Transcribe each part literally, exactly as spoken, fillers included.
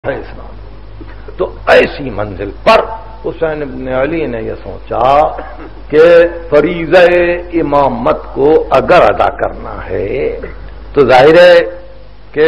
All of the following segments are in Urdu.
ہے اسلام. تو ایسی منزل پر حسین ابن علی نے یہ سوچا کہ فریضہ امامت کو اگر ادا کرنا ہے تو ظاہر ہے کہ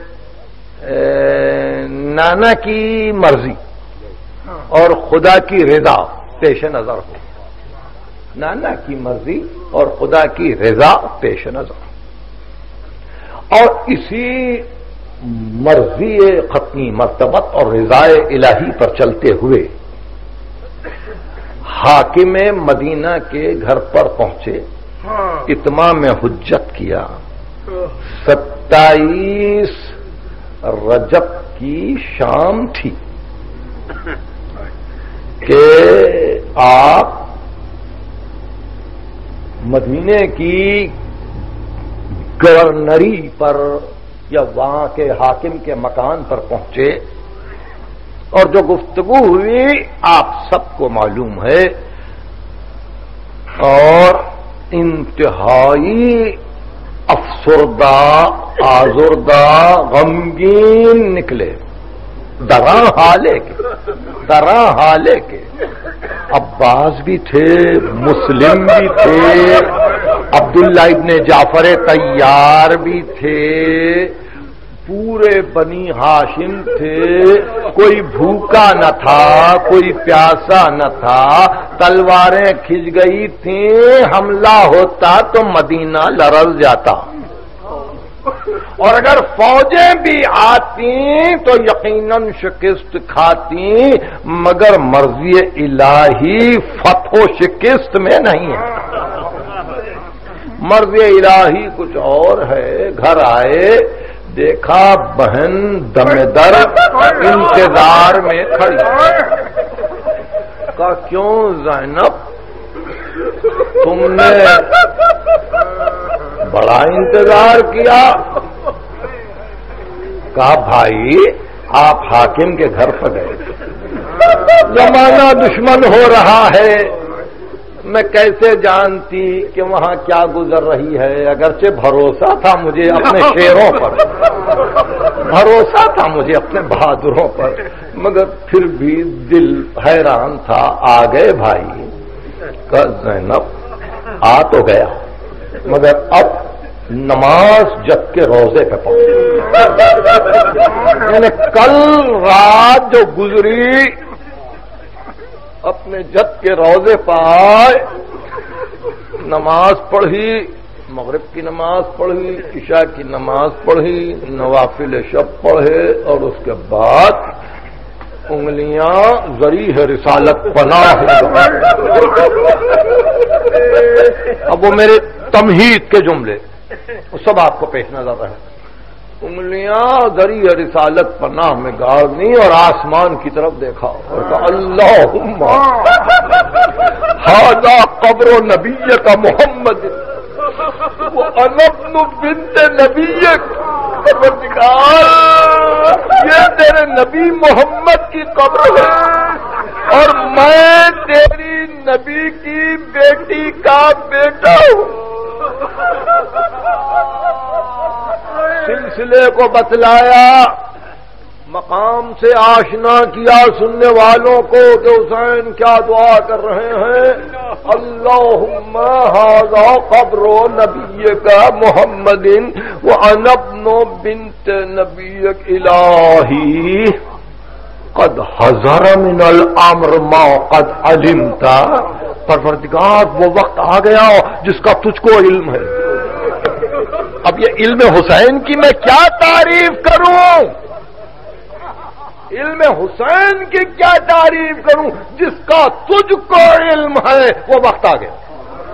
نانا کی مرضی اور خدا کی رضا پیش نظر ہو. نانا کی مرضی اور خدا کی رضا پیش نظر ہو، اور اسی مرضی ختمی مرتبت اور رضائے الہی پر چلتے ہوئے حاکم مدینہ کے گھر پر پہنچے. اتمام حجت کیا. ستائیس رجب کی شام تھی کہ آپ مدینے کی گورنری پر یا وہاں کے حاکم کے مکان پر پہنچے، اور جو گفتگو ہوئی آپ سب کو معلوم ہے، اور انتہائی افسردہ آزردہ غمگین نکلے. دراں حالے کے دراں حالے کے عباس بھی تھے، مسلم بھی تھے، عبداللہ ابن جعفر طیار بھی تھے، پورے بنی ہاشم تھے. کوئی بھوکا نہ تھا، کوئی پیاسا نہ تھا. تلواریں کھنچ گئی تھیں، حملہ ہوتا تو مدینہ لرز جاتا، اور اگر فوجیں بھی آتی تو یقیناً شکست کھاتی، مگر مرضی الہی فتح و شکست میں نہیں ہے. مرضی الہی کچھ اور ہے. گھر آئے، دیکھا بہن دم در انتظار میں کھڑی. کہا کیوں زینب تم نے بڑا انتظار کیا؟ کہا بھائی آپ حاکم کے گھر پر گئے، زمانہ دشمن ہو رہا ہے، میں کیسے جانتی کہ وہاں کیا گزر رہی ہے. اگرچہ بھروسہ تھا مجھے اپنے شیروں پر، بھروسہ تھا مجھے اپنے بہادروں پر، مگر پھر بھی دل حیران تھا. آ گئے بھائی. کہ زینب آ تو گیا، مگر اب نماز جگ کے روزے پہ پہنچے. یعنی کل رات جو گزری اپنے جد کے روزے پائے، نماز پڑھی، مغرب کی نماز پڑھی، عشاء کی نماز پڑھی، نوافل شب پڑھے، اور اس کے بعد انگلیاں ذریح رسالت پناہ. اب وہ میرے تمہید کے جملے وہ سب آپ کو پیش نظر رہے. انگلیاں ذریح رسالت پناہ میں گاڑنی اور آسمان کی طرف دیکھا اور کہا اللہم ھذا قبر نبیک محمد وانا ابن بنت نبیک. یہ تیرے نبی محمد کی قبر ہے اور میں تیری نبی کی بیٹی کا بیٹا ہوں. سلسلے کو بتلایا، مقام سے آشنا کیا سننے والوں کو کہ حسین کیا دعا کر رہے ہیں. اللہم ھذا قبر نبیک محمد وانا ابن بنت نبیک الہی قد حضر من الامر ما قد علمت. پروردگار وہ وقت آ گیا جس کا تجھ کو علم ہے. اب یہ علم حسین کی میں کیا تعریف کروں، علم حسین کی کیا تعریف کروں جس کا تجھ کو علم ہے. وہ وقت آ گیا.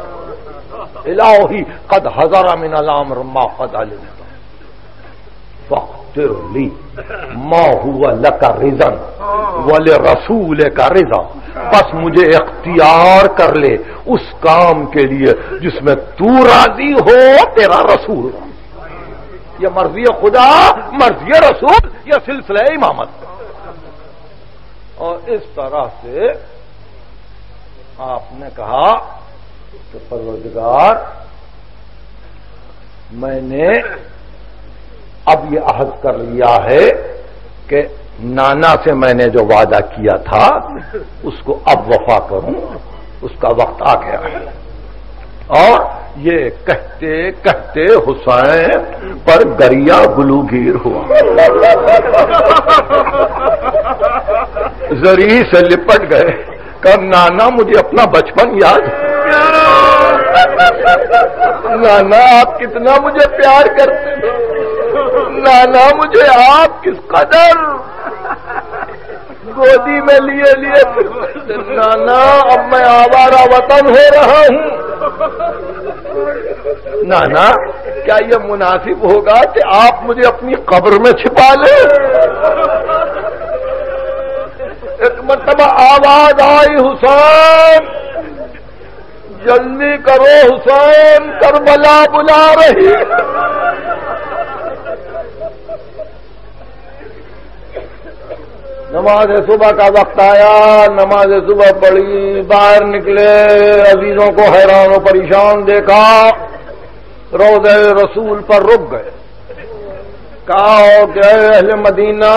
الہی قد حضر من الامر ما قد علمت فاغفر لی ما هو لک رضا ولرسولک رضا. بس مجھے اختیار کر لے اس کام کے لیے جس میں تو راضی ہو، تیرا رسول. یہ مرضی خدا، مرضی رسول، یہ سلسلہ امامت. اور اس طرح سے آپ نے کہا کہ پروردگار میں نے اب یہ عہد کر لیا ہے کہ نانا سے میں نے جو وعدہ کیا تھا اس کو اب وفا کروں، اس کا وقت آ گیا ہے۔ اور یہ کہتے کہتے حسین پر گریا گلوگیر ہوا، زری سے لپٹ گئے کہ نانا مجھے اپنا بچپن یاد، نانا آپ کتنا مجھے پیار کرتے تھے، نانا مجھے آپ کس قدر گودی میں لیے لیے نانا اب میں آوارہ وطن ہو رہا ہوں، نانا کیا یہ مناسب ہوگا کہ آپ مجھے اپنی قبر میں چھپا لیں؟ ایک مرتبہ آواز آئی، حسین جلدی کرو حسین کربلا بلا رہی۔ نماز صبح کا وقت آیا، نماز صبح پڑھی، باہر نکلے، عزیزوں کو حیران و پریشان دیکھا، روضہ رسول پر رک گئے، کہا کہ اے اہل مدینہ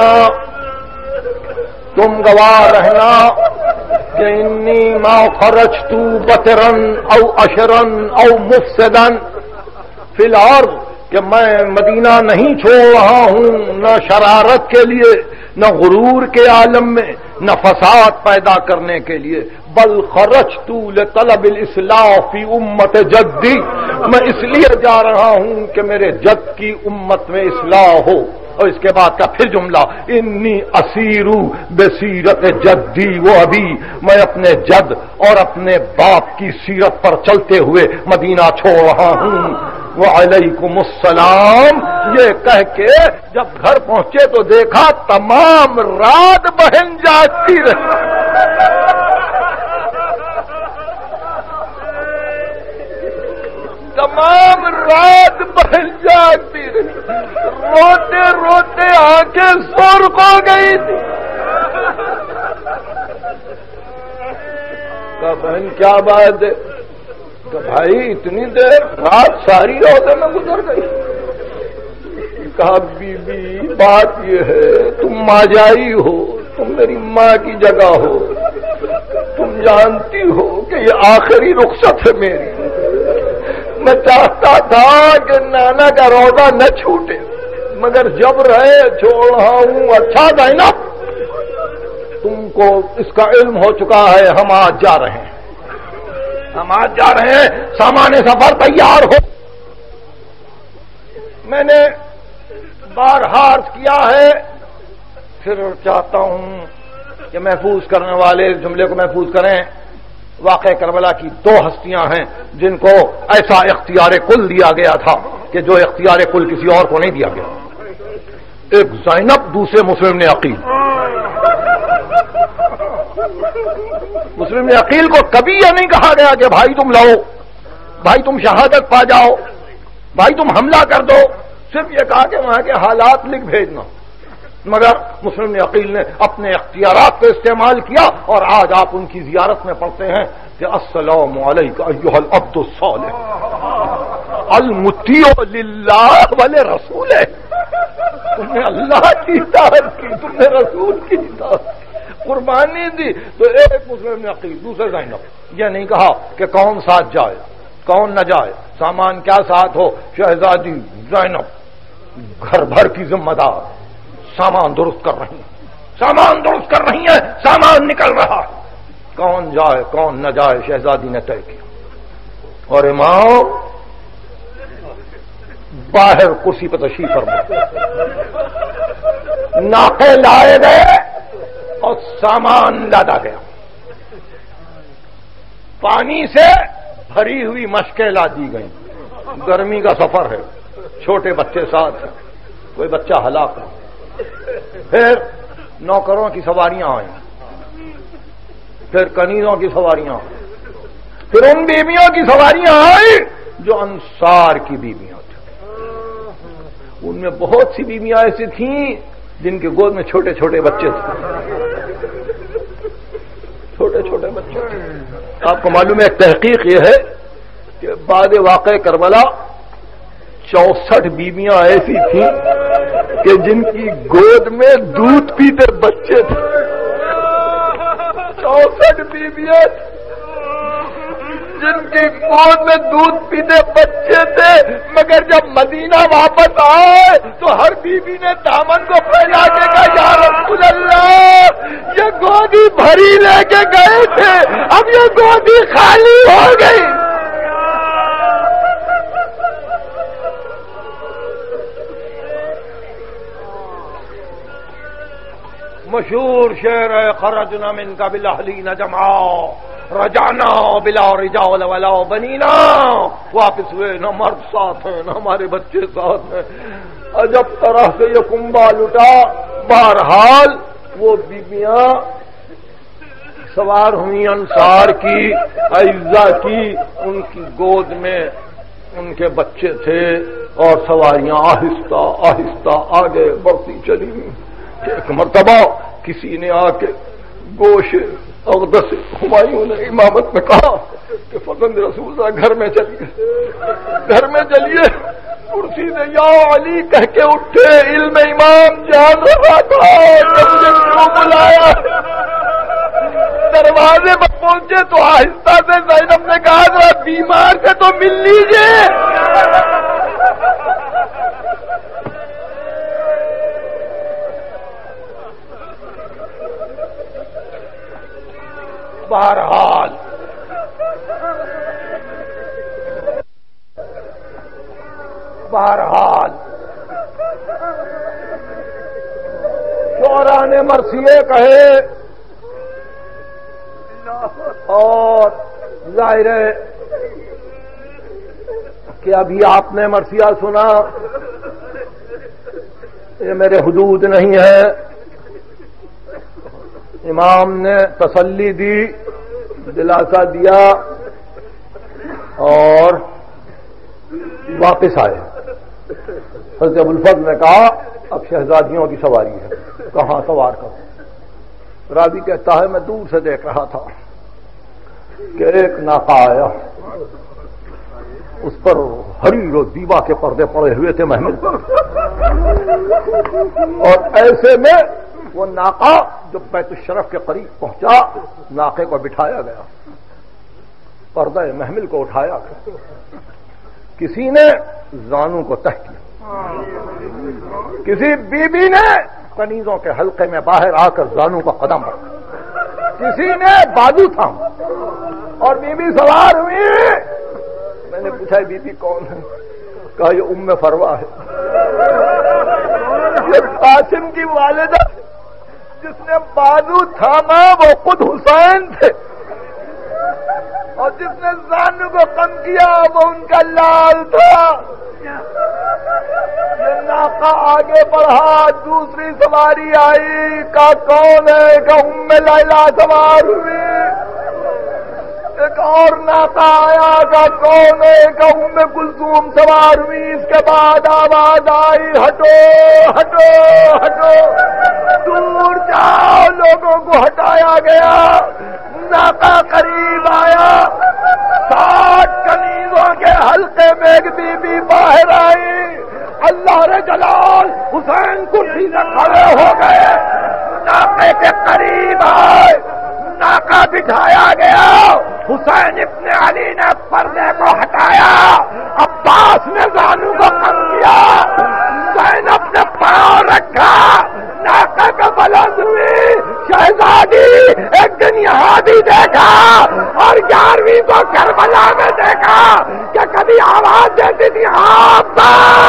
تم گواہ رہنا کہ انی ما خرجت بطرا او اشرا او مفسدا فی الارض، کہ میں مدینہ نہیں چھوڑ رہا ہوں نہ شرارت کے لیے، نہ غرور کے عالم میں، نہ فساد پیدا کرنے کے لیے، بل خرجت لطلب الاصلاح فی امت جدی، میں اس لیے جا رہا ہوں کہ میرے جد کی امت میں اصلاح ہو۔ اور اس کے بعد کا پھر جملہ، انی اسیرو بسیرت جدی و ابی، میں اپنے جد اور اپنے باپ کی سیرت پر چلتے ہوئے مدینہ چھوڑ رہا ہوں۔ وعلیکم السلام، یہ کہہ کے جب گھر پہنچے تو دیکھا تمام رات بہن جاگتی رہی، تمام رات بہن جاگتی رہی، روتے روتے آنکھیں سرخ ہو گئی تھی۔ کہا بہن کیا بات ہے؟ کہ بھائی اتنی دیر رات ساری روتے میں گزر گئی۔ کہا بی بی بات یہ ہے تم ماجائی ہو، تم میری ماں کی جگہ ہو، تم جانتی ہو کہ یہ آخری رخصت ہے میری، میں چاہتا تھا کہ نانا کا روزہ نہ چھوٹے، مگر جب رہے چھوڑ رہا ہوں۔ اچھا زینب تم کو اس کا علم ہو چکا ہے، ہم آج جا رہے ہیں، ہم آج جا رہے ہیں، سامان سفر تیار ہو۔ میں نے بارہا عرض کیا ہے، پھر چاہتا ہوں کہ محفوظ کرنے والے جملے کو محفوظ کریں۔ واقع کربلا کی دو ہستیاں ہیں جن کو ایسا اختیار کل دیا گیا تھا کہ جو اختیار کل کسی اور کو نہیں دیا گیا، ایک زینب، دوسرے مسلم نے عقیل۔ مسلم نے عقیل کو کبھی یہ نہیں کہا گیا کہ بھائی تم لڑو، بھائی تم شہادت پا جاؤ، بھائی تم حملہ کر دو، صرف یہ کہا کہ وہاں کے حالات لکھ بھیجنا۔ مگر مسلم نے عقیل نے اپنے اختیارات کو استعمال کیا، اور آج آپ ان کی زیارت میں پڑھتے ہیں کہ السلام علیکم ایھا العبد الصالح المطیع للہ ولرسول، تم نے اللہ کی اطاعت کی، تم نے رسول کی اطاعت کی، قربانی دی۔ تو ایک مسلم نے عقیل، دوسرے زینب، یہ نہیں کہا کہ کون ساتھ جائے کون نہ جائے، سامان کیا ساتھ ہو، شہزادی زینب گھر بھر کی ذمہ دار، سامان درست کر رہی ہیں، سامان درست کر رہی ہیں، سامان نکل رہا ہے، کون جائے کون نہ جائے شہزادی نے طے کیا۔ اور امام باہر کرسی پر تشریف فرما، ناقے لائے گئے اور سامان لادا گیا، پانی سے بھری ہوئی مشکیں لا دی گئیں، گرمی کا سفر ہے، چھوٹے بچے ساتھ ہیں، کوئی بچہ ہلاک ہو۔ پھر نوکروں کی سواریاں آئیں، پھر کنیزوں کی سواریاں آئیں، پھر ان بیویوں کی سواریاں آئیں جو انصار کی بیویاں تھیں۔ ان میں بہت سی بیویاں ایسی تھیں جن کے گود میں چھوٹے چھوٹے بچے تھے، چھوٹے چھوٹے بچے تھے۔ آپ کو معلوم ہے، تحقیق یہ ہے کہ بعد واقع کربلا چونسٹھ بیویاں ایسی تھیں کہ جن کی گود میں دودھ پیتے بچے تھے، چونسٹھ بیویاں جن کی گود میں دودھ پیتے بچے تھے، مگر جب مدینہ واپس آئے تو ہر بیوی نے دامن کو پھیلا کے کہا یا رسول اللہ، یہ گودی بھری لے کے گئے تھے، اب یہ گودی خالی ہو گئی۔ مشہور شعر ہے، خرجنا من قبل اہلین جمعا رجعنا بلا رجال ولا بنینا، واپس ہوئے نہ مرد ساتھ ہیں نہ ہمارے بچے ساتھ ہیں۔ عجب طرح سے یہ کنبا لٹا۔ بہرحال وہ بیبیاں سوار ہوئی انصار کی، عزہ کی، ان کی گود میں ان کے بچے تھے اور سواریاں آہستہ آہستہ آگے بڑھتی چلی۔ ایک مرتبہ کسی نے آ کے گوش اقدس ہمایوں نے امامت میں کہا کہ فرزند رسول اللہ گھر میں چلیے، گھر میں چلیے۔ کرسی سے یا علی کہہ کے اٹھے، علم امام جان رہا تھا کہ مجھے کیوں بلایا۔ دروازے پر پہنچے تو آہستہ سے زینب نے کہا ذرا بیمار سے تو مل لیجیے۔ بہرحال بہرحال شعراء نے مرثیے کہے اور ظاہر ہے کہ ابھی آپ نے مرثیہ سنا، یہ میرے حدود نہیں ہے۔ امام نے تسلی دی، دلاسا دیا اور واپس آئے۔ حضرت ابوالفضل نے کہا اب شہزادیوں کی سواری ہے، کہاں سوار کرو؟ راوی کہتا ہے میں دور سے دیکھ رہا تھا کہ ایک ناقہ آیا، اس پر حریر و دیبا کے پردے پڑے ہوئے تھے محمل پر، اور ایسے میں وہ ناقہ جب بیت الشرف کے قریب پہنچا، ناقے کو بٹھایا گیا، پردہ محمل کو اٹھایا گیا، کسی نے زانو کو تہ کیا، کسی بی بی نے کنیزوں کے حلقے میں باہر آ کر زانو کا قدم رکھا، کسی نے بازو تھام، اور بی بی سوار ہوئی۔ میں نے پوچھا بی بی کون ہے؟ کہا یہ ام فروا ہے، یہ قاسم کی والدہ، جس نے بازو تھاما وہ خود حسین تھے، اور جس نے زانو کو کم کیا وہ ان کا لال تھا۔ یہ ناقہ آگے بڑھا، دوسری سواری آئی، کہا کون ہے؟ کہ ام لیلا سوار ہوئی۔ ایک اور ناقہ آیا، کہا کون ہے؟ کہ ام کلثوم سوار ہوئی۔ اس کے بعد آواز آئی ہٹو ہٹو ہٹو، دور جاؤ، لوگوں کو ہٹایا گیا۔ ناقہ قریب آیا، ساٹھ کنیزوں کے حلقے میں ایک بی بی باہر آئی۔ اللہ رے جلال، حسین کرسی سے کھڑے ہو گئے، ناقے کے قریب آئے، ناقہ بٹھایا گیا، حسین ابن علی نے پردے کو ہٹایا، عباس نے زانو کو کم کیا، زینب نے پاؤں رکھا، ناقہ کا بلند ہوئی۔ شہزادی ایک دن یہاں بھی دیکھا اور گیارہویں کو کربلا میں دیکھا کہ کبھی آواز دیتی تھی عباس،